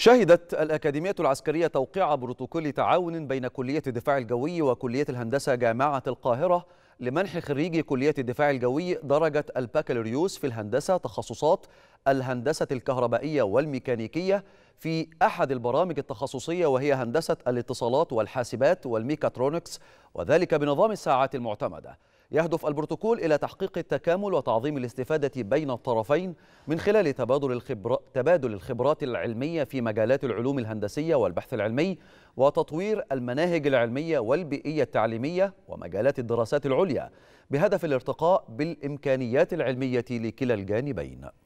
شهدت الأكاديمية العسكرية توقيع بروتوكول تعاون بين كلية الدفاع الجوي وكلية الهندسة جامعة القاهرة لمنح خريجي كلية الدفاع الجوي درجة البكالوريوس في الهندسة تخصصات الهندسة الكهربائية والميكانيكية في أحد البرامج التخصصية، وهي هندسة الاتصالات والحاسبات والميكاترونكس، وذلك بنظام الساعات المعتمدة. يهدف البروتوكول إلى تحقيق التكامل وتعظيم الاستفادة بين الطرفين من خلال تبادل الخبرات العلمية في مجالات العلوم الهندسية والبحث العلمي، وتطوير المناهج العلمية والبيئية التعليمية ومجالات الدراسات العليا، بهدف الارتقاء بالإمكانيات العلمية لكلا الجانبين.